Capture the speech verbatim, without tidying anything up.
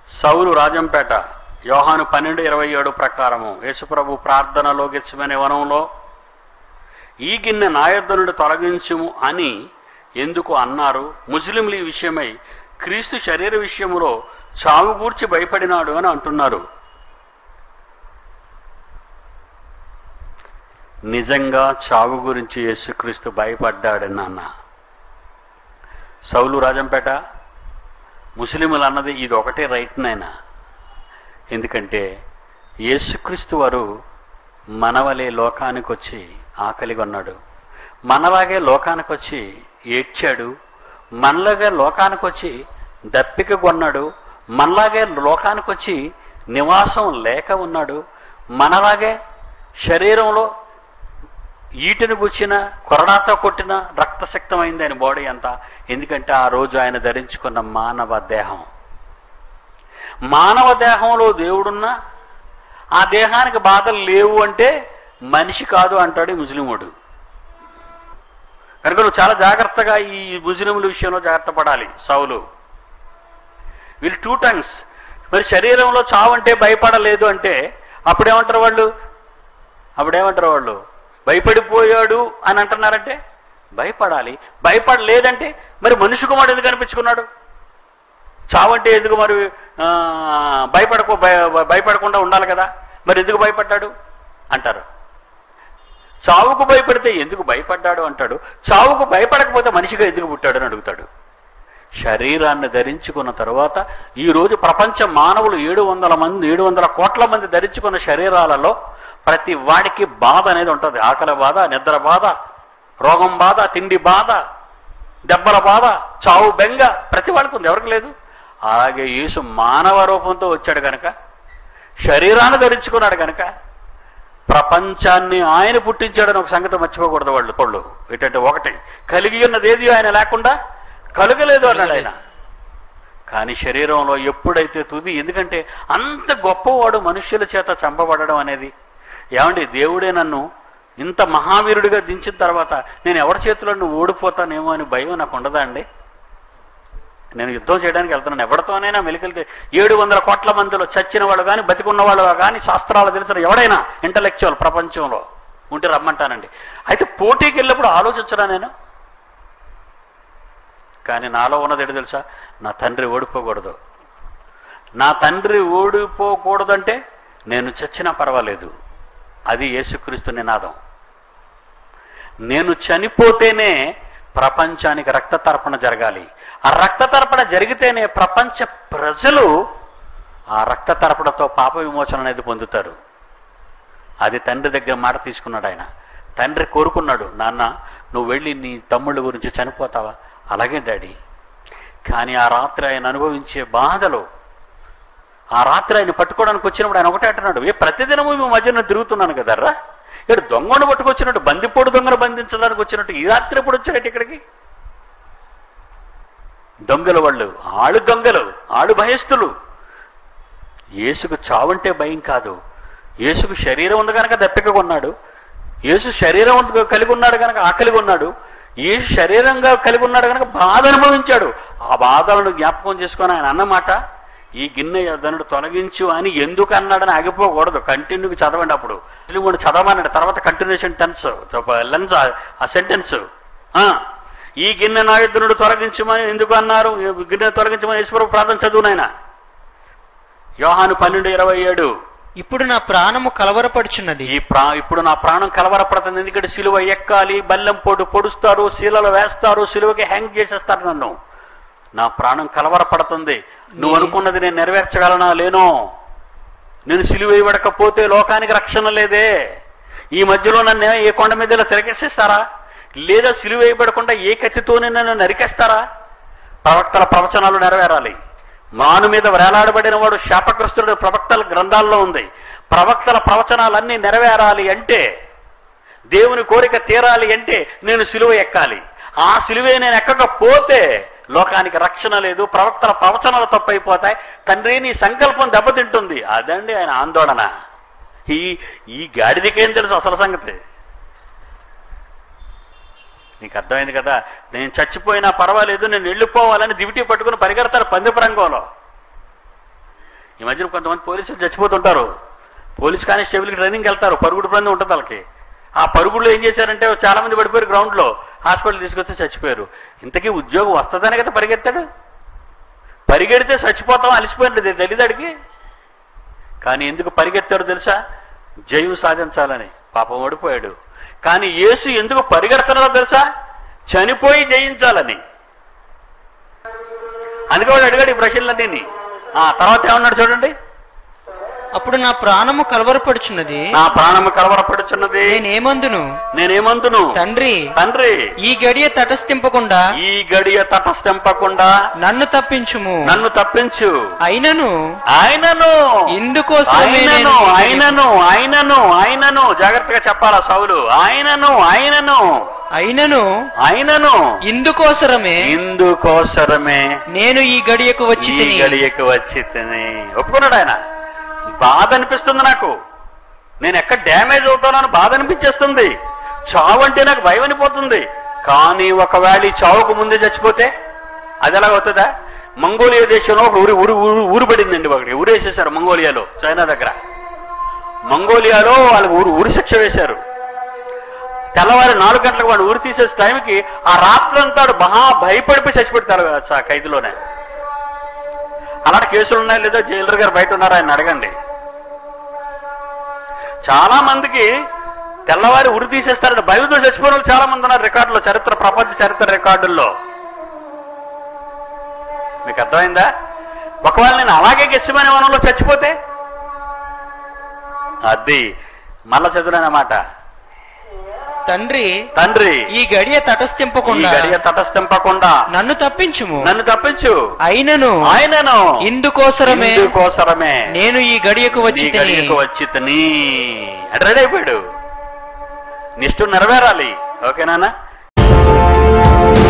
సౌలు రాజంపేట యోహాను పన్నెండు ఇరవై ఏడు ప్రకారము యేసుప్రభు ప్రార్థనలో గెత్సేమనే వనంలో ఈ గిన్నె నా యొద్ద నుండి తొలగించుము అని ఎందుకు అన్నారు? ముస్లింలు ఈ విషయమై క్రీస్తు శరీర విషయములో చావు గూర్చి భయపడినాడు అని అంటున్నారు. నిజంగా చావు గురించి యేసుక్రీస్తు భయపడ్డాడు నాన్న. సౌలు రాజంపేట ముస్లింలు అన్నది ఇది ఒకటే రైట్ నైనా. ఎందుకంటే యేసుక్రీస్తు వారు మనవలే లోకానికి వచ్చి ఆకలిగా ఉన్నాడు, మనలాగే లోకానికి వచ్చి ఏడ్చాడు, మనలాగే లోకానికి వచ్చి దప్పిక కొన్నాడు, మనలాగే లోకానికి వచ్చి నివాసం లేక ఉన్నాడు, మనలాగే శరీరంలో ఈటను గుచ్చిన కొరడాతో కొట్టిన రక్తశక్తమైంది ఆయన బాడీ అంతా. ఎందుకంటే ఆ రోజు ఆయన ధరించుకున్న మానవ దేహం, మానవ దేహంలో దేవుడున్నా ఆ దేహానికి బాధలు లేవు అంటే మనిషి కాదు అంటాడు ముస్లిముడు. కనుక నువ్వు చాలా జాగ్రత్తగా ఈ ముస్లింల విషయంలో జాగ్రత్త పడాలి. సౌలు వీళ్ళు టూ టంగ్స్. మరి శరీరంలో చావు అంటే భయపడలేదు అంటే అప్పుడేమంటారు వాళ్ళు? అప్పుడేమంటారు వాళ్ళు? భయపడిపోయాడు అని అంటున్నారంటే భయపడాలి. భయపడలేదంటే మరి మనిషి కుమారుడు ఎందుకు కనిపించుకున్నాడు? చావంటే ఎందుకు మరి భయపడకు భయపడకుండా ఉండాలి కదా, మరి ఎందుకు భయపడ్డాడు అంటారు. చావుకు భయపడితే ఎందుకు భయపడ్డాడు అంటాడు. చావుకు భయపడకపోతే మనిషిగా ఎందుకు పుట్టాడు అని అడుగుతాడు. శరీరాన్ని ధరించుకున్న తర్వాత ఈరోజు ప్రపంచ మానవులు ఏడు వందల మంది ఏడు వందల కోట్ల మంది ధరించుకున్న శరీరాలలో ప్రతి వాడికి బాధ అనేది ఉంటుంది. ఆకలి బాధ, నిద్ర బాధ, రోగం బాధ, తిండి బాధ, దెబ్బల బాధ, చావు బెంగ ప్రతి వాడికి ఉంది, ఎవరికి లేదు. అలాగే యేసు మానవ రూపంతో వచ్చాడు కనుక, శరీరాన్ని ధరించుకున్నాడు కనుక ప్రపంచాన్ని ఆయన పుట్టించాడని ఒక సంగతి మర్చిపోకూడదు వాళ్ళు పళ్ళు. ఏంటంటే ఒకటి, కలిగి ఉన్నది ఏది ఆయన లేకుండా కలగలేదు అన్నాడు ఆయన. కానీ శరీరంలో ఎప్పుడైతే తుది, ఎందుకంటే అంత గొప్పవాడు మనుష్యుల చేత చంపబడడం అనేది. ఏమండి, దేవుడే నన్ను ఇంత మహావీరుడిగా దించిన తర్వాత నేను ఎవరి చేతిలో నువ్వు ఓడిపోతానేమో అని భయం నాకు ఉండదా అండి? నేను యుద్ధం చేయడానికి వెళ్తున్నాను, ఎవరితోనైనా మెలికెళ్తే ఏడు వందల కోట్ల మందిలో చచ్చిన వాళ్ళు కానీ బతికున్న వాళ్ళు కానీ శాస్త్రాలు తెలిసిన ఎవడైనా ఇంటలెక్చువల్ ప్రపంచంలో ఉంటే రమ్మంటానండి. అయితే పోటీకి వెళ్ళినప్పుడు ఆలోచించడా నేను? కానీ నాలో ఉన్నది ఏంటి తెలుసా? నా తండ్రి ఓడిపోకూడదు. నా తండ్రి ఓడిపోకూడదంటే నేను చచ్చినా పర్వాలేదు. అది యేసుక్రీస్తు నినాదం. నేను చనిపోతేనే ప్రపంచానికి రక్త తర్పణ జరగాలి. ఆ రక్త తర్పణ జరిగితేనే ప్రపంచ ప్రజలు ఆ రక్త తర్పణతో పాప విమోచన అనేది పొందుతారు. అది తండ్రి దగ్గర మాట తీసుకున్నాడు ఆయన. తండ్రి కోరుకున్నాడు, నాన్న నువ్వు వెళ్ళి నీ తమ్ముళ్ళ గురించి చనిపోతావా? అలాగే డాడీ. కానీ ఆ రాత్రి ఆయన అనుభవించే బాధలు, ఆ రాత్రి ఆయన పట్టుకోవడానికి వచ్చినప్పుడు ఆయన ఒకటే అంటున్నాడు, ఏ ప్రతిదినము మీ మధ్యన తిరుగుతున్నాను కదర్రా, ఇక్కడ దొంగను పట్టుకొచ్చినట్టు, బందిపోడు దొంగను బంధించడానికి వచ్చినట్టు ఈ రాత్రి ఎప్పుడు వచ్చాడట ఇక్కడికి? దొంగలు వాళ్ళు, ఆళ్ళు దొంగలు, ఆళ్ళు భయస్థులు. యేసుకు చావంటే భయం కాదు. యేసుకు శరీరం ఉంది కనుక దప్పిక కొన్నాడు. యేసు శరీరం కలిగి ఉన్నాడు కనుక ఆకలిగా ఉన్నాడు. యేసు శరీరంగా కలిగి ఉన్నాడు కనుక బాధ అనుభవించాడు. ఆ బాధలను జ్ఞాపకం చేసుకొని ఆయన అన్నమాట, ఈ గిన్నె ధనుడు తొలగించు అని ఎందుకు అన్నాడని ఆగిపోకూడదు. కంటిన్యూగా చదవండి. అప్పుడు కూడా చదవమన్నాడు, తర్వాత కంటిన్యూషన్ టెన్స్ లెన్స్ ఆ సెంటెన్స్. ఈ గిన్నె నా యుద్ధనుడు తొలగించమని ఎందుకు అన్నారు? గిన్నె తొలగించమని యేసుప్రభు ప్రార్థన చదువునైనా. యోహాను పన్నెండు ఇరవై ఏడు ఇప్పుడు నా ప్రాణము కలవరపడుచున్నది. ఈ ప్రా ఇప్పుడు నా ప్రాణం కలవరపడుతుంది. ఎందుకంటే సిలువ ఎక్కాలి, బల్లెం పోటు పొడుస్తారు, శీలలో వేస్తారు, సిలువకి హ్యాంగ్ చేసేస్తారు నన్ను. నా ప్రాణం కలవరపడుతుంది. నువ్వు అనుకున్నది నేను నెరవేర్చగలనా? లేనో. నేను సిలువ వేయబడకపోతే లోకానికి రక్షణ లేదే. ఈ మధ్యలో నన్ను ఏ కొండ మీద తిరగేసేస్తారా? లేదా సిలువ వేయబడకుండా ఏ కత్తితోనే నన్ను నరికేస్తారా? ప్రవక్తల ప్రవచనాలు నెరవేరాలి. మాను మీద వేలాడబడిన వాడు శాపగ్రస్తుడు ప్రవక్తల గ్రంథాల్లో ఉంది. ప్రవక్తల ప్రవచనాలన్నీ నెరవేరాలి అంటే, దేవుని కోరిక తీరాలి అంటే నేను సిలువ ఎక్కాలి. ఆ సిలువే నేను ఎక్కకపోతే లోకానికి రక్షణ లేదు, ప్రవక్తల ప్రవచనాలు తప్పైపోతాయి, తండ్రి నీ సంకల్పం దెబ్బతింటుంది. అదండి ఆయన ఆందోళన. ఈ ఈ గాడిదికేం తెలుసు అసలు సంగతి? నీకు అర్థమైంది కదా? నేను చచ్చిపోయినా పర్వాలేదు, నేను వెళ్ళిపోవాలని దివిటీ పట్టుకుని పరిగెడతారు పందిపు రంగంలో. ఈ మధ్యన కొంతమంది పోలీసులు చచ్చిపోతుంటారు. పోలీస్ కానిస్టేబుల్కి ట్రైనింగ్కి వెళ్తారు, పరుగుడు పని ఉంటుంది వాళ్ళకి. ఆ పరుగుల్లో ఏం చేశారంటే చాలా మంది పడిపోయారు, గ్రౌండ్లో హాస్పిటల్ తీసుకొచ్చి చచ్చిపోయారు. ఇంతకీ ఉద్యోగం వస్తుందనే కదా పరిగెత్తాడు. పరిగెడితే చచ్చిపోతాం అలసిపోయింది తెలియదాడికి. కానీ ఎందుకు పరిగెత్తాడు తెలుసా? జయం సాధించాలని. పాపం ఓడిపోయాడు. కానీ యేసు ఎందుకు పరిగెడుతున్నాడో తెలుసా? చనిపోయి జయించాలని. అందుకే వాడు అడిగాడు ఈ ప్రశ్నలన్నీ. ఆ తర్వాత ఏమన్నాడు చూడండి. అప్పుడు నా ప్రాణము కలవరపడుచున్నది, నా ప్రాణము కలవరపడుచున్నది, నేనేమందును నేనేమందును తండ్రి తండ్రి ఈ గడియ తటస్థింపకుండా ఈ గడియ తటస్థింపకుండా నన్ను తప్పించుము, నన్ను తప్పించు. అయినను ఆయనను ఇందుకోసమే ఆయనను నేను ఈ- ఆయనను ఆయనను ఆయనను జాగ్రత్తగా చెప్పాలా సౌలు. ఆయనను ఆయనను అయినను ఆయనను ఇందుకోసరమే ఇందుకోసరమే నేను ఈ గడియకు వచ్చి ఈ తిని గడియకు వచ్చి తిని ఒప్పుకున్నాడు ఆయన. బాధ అనిపిస్తుంది నాకు, నేను ఎక్కడ డ్యామేజ్ అవుతానని బాధ అనిపించేస్తుంది. చావు అంటే నాకు భయం అనిపోతుంది. కానీ ఒకవేళ ఈ చావుకు ముందే చచ్చిపోతే అది ఎలా అవుతుందా? మంగోలియా దేశంలో ఒక ఊరి ఊరు ఊరు ఊరు పడిందండి. ఒకటి ఊరు వేసేసారు మంగోలియాలో, చైనా దగ్గర. మంగోలియాలో వాళ్ళకి ఊరు ఊరి శిక్ష వేశారు. తెల్లవారి నాలుగు గంటలకు వాడు ఊరి తీసేసే టైంకి ఆ రాత్రంతా మహా భయపడిపోయి చచ్చిపెడతారు ఆ ఖైదులోనే. అలాంటి కేసులు ఉన్నాయా లేదా? జైలర్ గారు బయట ఉన్నారా ఆయన అడగండి. చాలా మందికి తెల్లవారి ఉరి తీసేస్తారని భయంతో చచ్చిపోయిన వాళ్ళు చాలా మంది ఉన్నారు రికార్డులో, చరిత్ర ప్రపంచ చరిత్ర రికార్డుల్లో. మీకు అర్థమైందా? ఒకవేళ నేను అలాగే గెస్సిమనే వనంలో చచ్చిపోతే అది మళ్ళా చదువునమాట. తండ్రి తండ్రి ఈ గడియ ఈ తటస్థింపకుండా గడియ తటస్థింపకుండా నన్ను తప్పించుము, నన్ను తప్పించు. అయినను ఆయనను ఇందుకోసరమే ఇందుకోసరమే నేను ఈ గడియకు వచ్చి ఈ తిని గడియకు వచ్చి తిని అంటే రెడీ అయిపోయాడు. నిష్ఠ నెరవేరాలి. ఓకేనా?